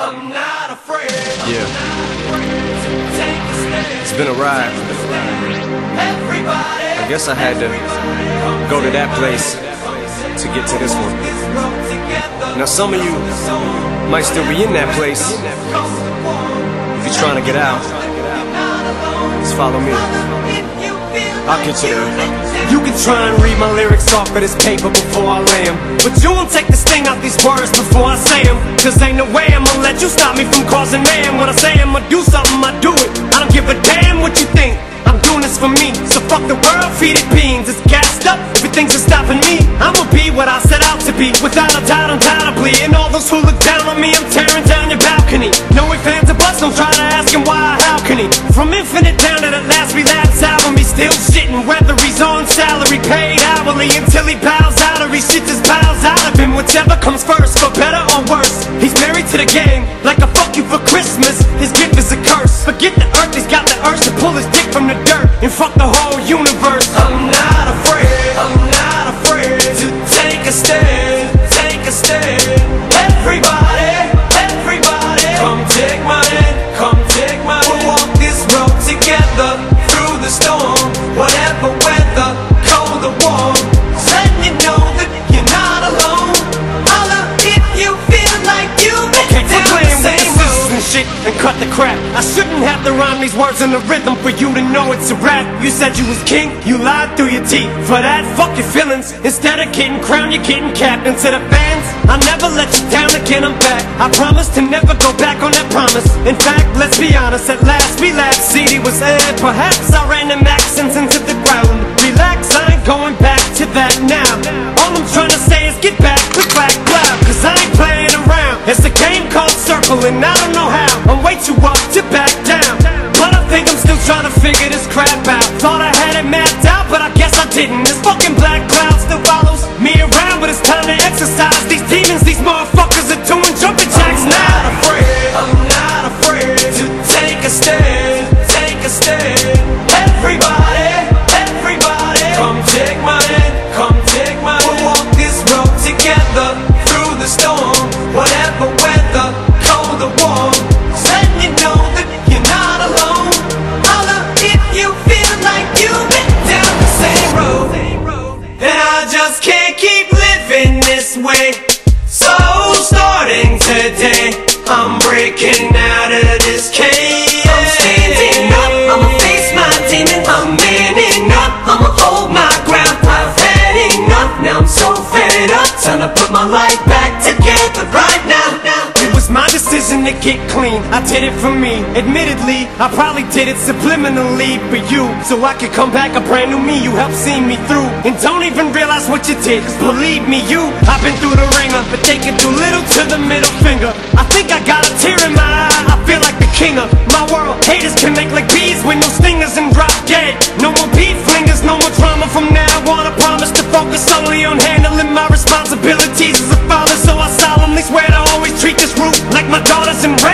I'm not afraid. Yeah. It's been a ride. I guess I had to go to that place to get to this one. Now some of you might still be in that place. If you're trying to get out, just follow me. I'll get you there. You can try and read my lyrics off of this paper before I lay 'em, but you won't take the sting out these words before I say 'em. Cause ain't no way I'ma let you stop me from causing man. When I say I'ma do something, I do it. I don't give a damn what you think. I'm doing this for me, so fuck the world, feed it beans. It's gassed up, everything's just stopping me. I'ma be what I set out to be, without a doubt, undoubtedly. And all those who look down on me, I'm tearing down your balcony. No ifs, ands, or buts, don't try to ask him why or how can he. From Infinite down to the last relapse album, he's still shitting, whether he's on salary, paid hourly, until he bows out or he shit just bows out of him. Whichever comes first, for better or worse. He's married to the game, like a fuck you for Christmas. His gift is a curse. Forget the earth, he's got the urge to pull his dick from the dirt and fuck the whole universe. I'm not afraid, I'm not afraid to take a stand, take a stand. Everybody, everybody, come take my hand, come take my hand. We'll walk this road together through the storm, whatever weather, cold or warm. Just letting you know that you're not alone. Holla if you feel like you've been down the same road and shit and cut the crap. I shouldn't have to rhyme these words in the rhythm for you to know it's a rap. You said you was king, you lied through your teeth. For that, fuck your feelings. Instead of getting crowned, you're getting capped. And to the fans, I'll never let you down again, I'm back. I promise to never go back on that promise. In fact, let's be honest, at last we laughed. CD was aired, perhaps I ran them accents into the ground. Relax, I ain't going back to that now. All I'm trying to say is get back, click, clack, clap. Cause I ain't playing around. It's a game called Circle and I don't know how. I'm way too up to back down, but I think I'm still trying to figure this crap out. Thought I had it mapped out, but I guess I didn't. This fucking black cloud still follows me around, but it's time to exercise these demons. These motherfuckers are doing jumping jacks now. I'm not afraid to take a stand, take a stand. Everybody, everybody, come take my hand, come take my hand. We'll walk this road together through the storm, whatever weather, cold or warm. Just letting you know that you're not alone. Holla if you feel like you've been down the same road. And I just can't keep living this way. So starting today, I'm breaking out of this cage. I'm standing up, I'ma face my demon. I'm manning up, I'ma hold my ground. I've had enough, now I'm so fed up. Time to put my life back together right now. It was my decision to get clean, I did it for me. Admittedly, I probably did it subliminally for you, so I could come back a brand new me. You helped see me through, and don't even realize what you did. Cause believe me, I've been through the ringer, but they can do little to the middle finger. I think I got a tear in my eye, I feel like the king of my world. Haters can make like bees with no stingers and drop dead. No more beef flingers, no more drama from now on. I promise to focus solely on handling my responsibilities as a father. So I solemnly swear to always treat this root like my daughters and